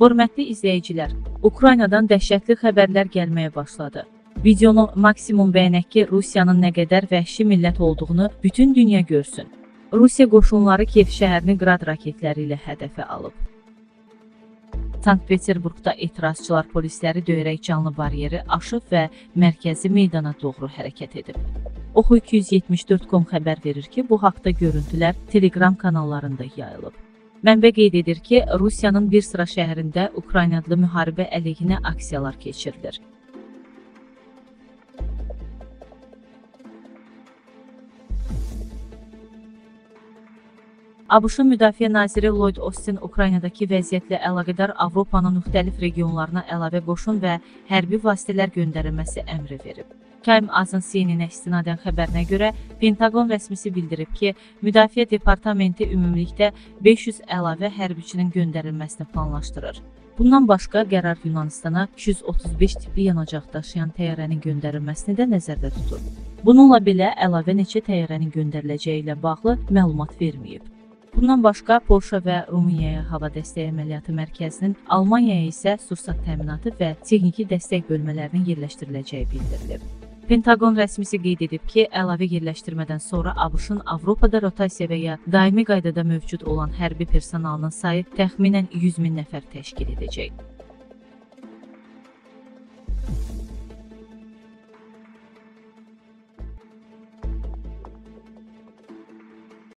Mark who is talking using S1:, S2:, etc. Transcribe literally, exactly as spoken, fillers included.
S1: Hörmətli izləyicilər, Ukraynadan dəhşətli xəbərlər gəlməyə başladı. Videonu maksimum bəyənək ki, Rusiyanın nə qədər vəhşi millət olduğunu bütün dünya görsün. Rusiya qoşunları Kiyev şəhərini qrad raketləri ilə hədəfə alıb. Sankt-Peterburqda etirazçılar polisləri döyərək canlı baryeri aşıb və mərkəzi meydana doğru hərəkət edib. Oxu iki yüz yetmiş dörd nöqtə com xəbər verir ki, bu haqda görüntülər Telegram kanallarında yayılıb. Mənbə qeyd edir ki, Rusiyanın bir sıra şəhərində Ukraynalı müharibə əleyhinə aksiyalar keçirilir. ABŞ-ın Müdafiə naziri Lloyd Austin Ukraynadakı vəziyyətlə əlaqədar Avropanın müxtəlif regionlarına əlavə qoşun və hərbi vasitələr göndərilməsi əmri verib. Time Azın C N N-ə istinadən xəbərinə görə, Pentagon rəsmisi bildirib ki, Müdafiə Departamenti ümumilikdə beş yüz əlavə hərbiçinin göndərilməsini planlaşdırır. Bundan başqa, qərar Yunanistana iki yüz otuz beş tipli yanacaq daşıyan təyyarənin göndərilməsini də nəzərdə tutur. Bununla belə, əlavə neçə təyyarənin göndəriləcəyi ilə bağlı məlumat verməyib. Bundan başqa, Polşa və Rumuniyaya hava dəstəyi əməliyyatı mərkəzinin, Almaniyaya isə sursat təminatı və texniki dəstək bölmələrinin yerləşdiriləcəyi bildirilib. Pentagon rəsmisi qeyd edib ki, əlavə yerləşdirmədən sonra ABŞ-ın Avropada rotasiya və ya daimi qaydada mövcud olan hərbi personalının sayı təxminən yüz min nəfər təşkil edəcək.